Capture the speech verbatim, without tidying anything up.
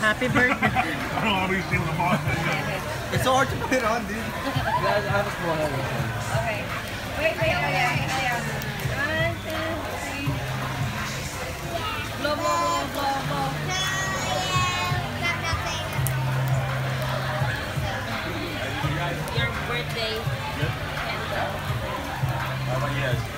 Happy birthday. I don't always see the boss. It's so hard to put it on, dude. Guys, I have a small head. Okay. Wait, wait, oh yeah, oh yeah. One, two, three. Blow, blow, blow, blow, blow. No, yeah. Stop not saying that. Your birthday. How about you guys?